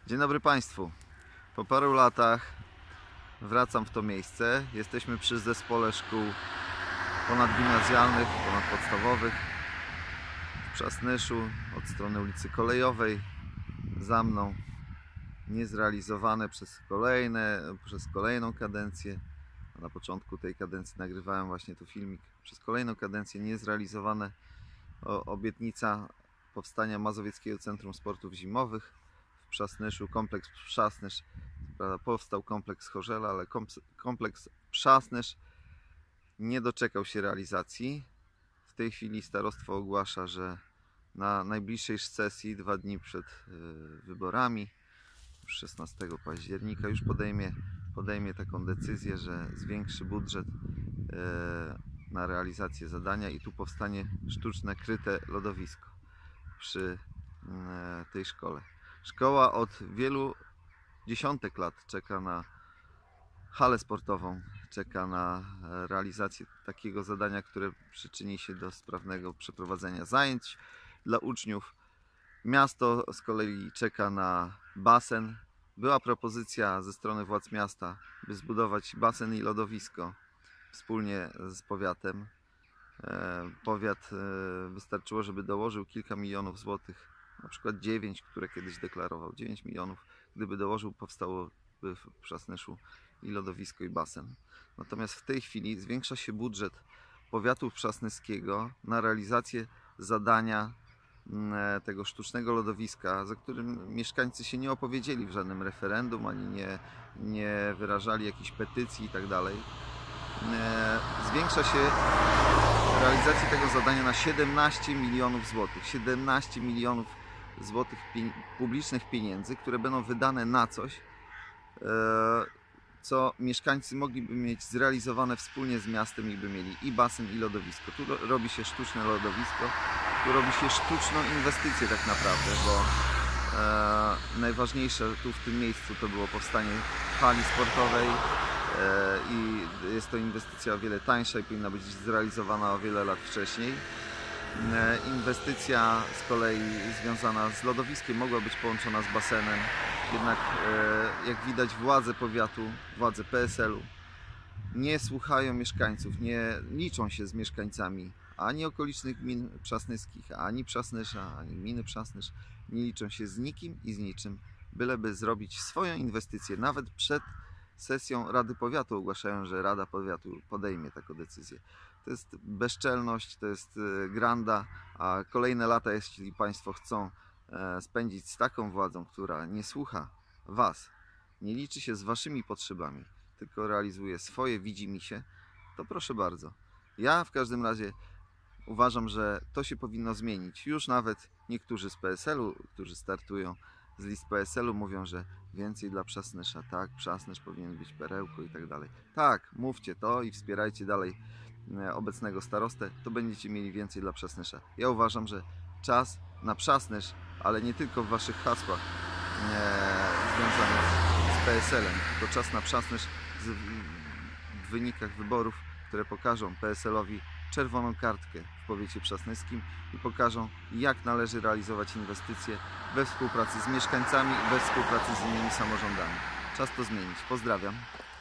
Dzień dobry Państwu. Po paru latach wracam w to miejsce. Jesteśmy przy zespole szkół ponadgimnazjalnych, ponadpodstawowych w Przasnyszu od strony ulicy Kolejowej. Za mną niezrealizowane przez kolejną kadencję. Na początku tej kadencji nagrywałem właśnie tu filmik. Przez kolejną kadencję niezrealizowane obietnica powstania Mazowieckiego Centrum Sportów Zimowych w Przasnyszu. Kompleks Przasnysz, powstał kompleks Chorzela, ale kompleks Przasnysz nie doczekał się realizacji. W tej chwili starostwo ogłasza, że na najbliższej sesji, 2 dni przed wyborami, 16 października, już podejmie taką decyzję, że zwiększy budżet na realizację zadania i tu powstanie sztuczne, kryte lodowisko przy tej szkole. Szkoła od wielu dziesiątek lat czeka na halę sportową, czeka na realizację takiego zadania, które przyczyni się do sprawnego przeprowadzenia zajęć dla uczniów. Miasto z kolei czeka na basen. Była propozycja ze strony władz miasta, by zbudować basen i lodowisko wspólnie z powiatem. Powiat wystarczyło, żeby dołożył kilka milionów złotych, na przykład 9, które kiedyś deklarował, 9 milionów, gdyby dołożył, powstałoby w Przasnyszu i lodowisko, i basen. Natomiast w tej chwili zwiększa się budżet powiatu przasnyskiego na realizację zadania tego sztucznego lodowiska, za którym mieszkańcy się nie opowiedzieli w żadnym referendum, ani nie wyrażali jakichś petycji i tak dalej. Zwiększa się realizację tego zadania na 17 milionów złotych. 17 milionów złotych publicznych pieniędzy, które będą wydane na coś, co mieszkańcy mogliby mieć zrealizowane wspólnie z miastem i by mieli i basen, i lodowisko. Tu robi się sztuczne lodowisko, tu robi się sztuczną inwestycję tak naprawdę, bo najważniejsze tu w tym miejscu to było powstanie hali sportowej i jest to inwestycja o wiele tańsza i powinna być zrealizowana o wiele lat wcześniej. Inwestycja z kolei związana z lodowiskiem mogła być połączona z basenem, jednak jak widać władze powiatu, władze PSL-u nie słuchają mieszkańców, nie liczą się z mieszkańcami ani okolicznych gmin przasnyskich, ani Przasnysza, ani gminy Przasnysz, nie liczą się z nikim i z niczym, byleby zrobić swoją inwestycję. Nawet przed sesją Rady Powiatu ogłaszają, że Rada Powiatu podejmie taką decyzję. To jest bezczelność, to jest granda, a kolejne lata, jeśli Państwo chcą spędzić z taką władzą, która nie słucha Was, nie liczy się z Waszymi potrzebami, tylko realizuje swoje widzimisię, to proszę bardzo. Ja w każdym razie uważam, że to się powinno zmienić. Już nawet niektórzy z PSL-u, którzy startują z list PSL-u, mówią, że więcej dla Przasnysza, tak, Przasnysz powinien być perełką i tak dalej. Tak, mówcie to i wspierajcie dalej obecnego starostę, to będziecie mieli więcej dla Przasnysza. Ja uważam, że czas na Przasnysz, ale nie tylko w Waszych hasłach związanych z PSL-em, tylko czas na Przasnysz w wynikach wyborów, które pokażą PSL-owi czerwoną kartkę w powiecie przasnyskim i pokażą, jak należy realizować inwestycje we współpracy z mieszkańcami i we współpracy z innymi samorządami. Czas to zmienić. Pozdrawiam.